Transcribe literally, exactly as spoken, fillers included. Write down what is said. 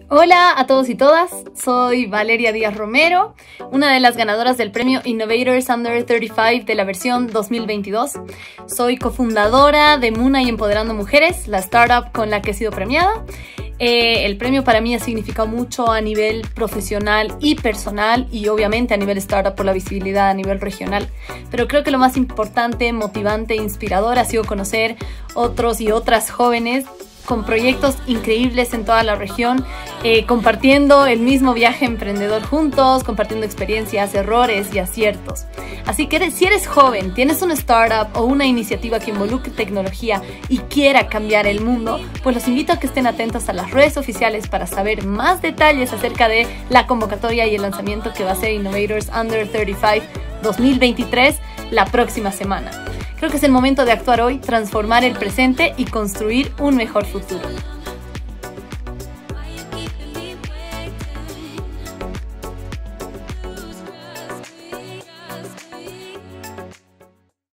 Hola a todos y todas, soy Valeria Díaz Romero, una de las ganadoras del premio Innovators Under treinta y cinco de la versión dos mil veintidós. Soy cofundadora de Muna y Empoderando Mujeres, la startup con la que he sido premiada. Eh, el premio para mí ha significado mucho a nivel profesional y personal y obviamente a nivel startup por la visibilidad a nivel regional. Pero creo que lo más importante, motivante e inspirador ha sido conocer otros y otras jóvenes con proyectos increíbles en toda la región, eh, compartiendo el mismo viaje emprendedor juntos, compartiendo experiencias, errores y aciertos. Así que eres, si eres joven, tienes una startup o una iniciativa que involucre tecnología y quiera cambiar el mundo, pues los invito a que estén atentos a las redes oficiales para saber más detalles acerca de la convocatoria y el lanzamiento que va a ser Innovators Under treinta y cinco dos mil veintitrés la próxima semana. Creo que es el momento de actuar hoy, transformar el presente y construir un mejor futuro.